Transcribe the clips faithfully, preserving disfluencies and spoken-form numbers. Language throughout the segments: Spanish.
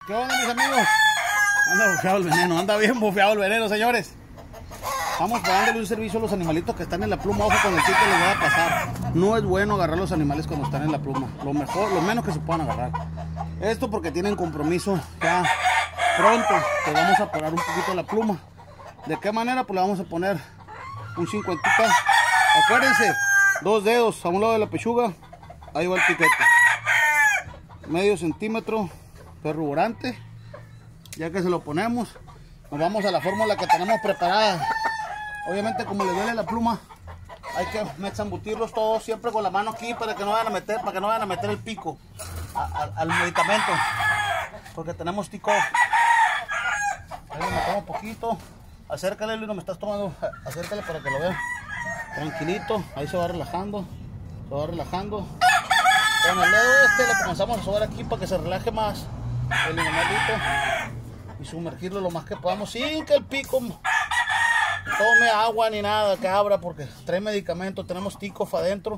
¿Qué onda, mis amigos? Anda bufeado el veneno, anda bien bufeado el veneno, señores. Vamos dándole un servicio a los animalitos que están en la pluma. Ojo con el chiste, les va a pasar. No es bueno agarrar los animales cuando están en la pluma. Lo mejor, lo menos que se puedan agarrar. Esto porque tienen compromiso ya pronto. Que vamos a parar un poquito la pluma. ¿De qué manera? Pues le vamos a poner un cincuenta. Acuérdense, dos dedos a un lado de la pechuga. Ahí va el piquete. Medio centímetro perruborante. Ya que se lo ponemos, nos vamos a la fórmula que tenemos preparada. Obviamente, como le duele la pluma, hay que zambutirlos todos siempre con la mano aquí para que no vayan a meter, para que no vayan a meter el pico a, a, al medicamento, porque tenemos tico. Ahí le metemos un poquito. Acércale, Luis, no me estás tomando. Acércale para que lo vean. Tranquilito, ahí se va relajando, se va relajando. Con el dedo este le comenzamos a sobar aquí para que se relaje más el animalito y sumergirlo lo más que podamos sin que el pico tome agua ni nada, que abra, porque trae medicamento. Tenemos ticof adentro.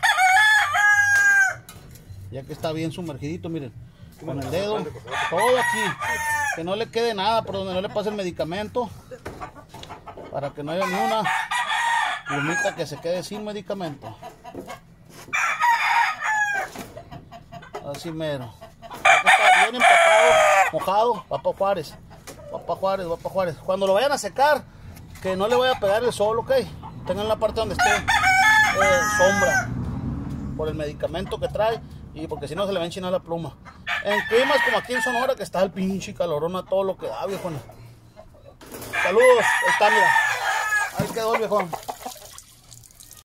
Ya que está bien sumergidito, miren, con el dedo, todo aquí, que no le quede nada por donde no le pase el medicamento, para que no haya ni una plumita que se quede sin medicamento. Así mero. Está bien empapado, mojado, va para Juárez, va para Juárez, va para Juárez. Cuando lo vayan a secar, que no le vaya a pegar el sol, ok. Tengan la parte donde esté eh, sombra, por el medicamento que trae y porque si no se le va a enchinar la pluma. En climas como aquí en Sonora, que está el pinche calorón a todo lo que da, viejo. Saludos, ahí está, mira. Ahí quedó el viejón.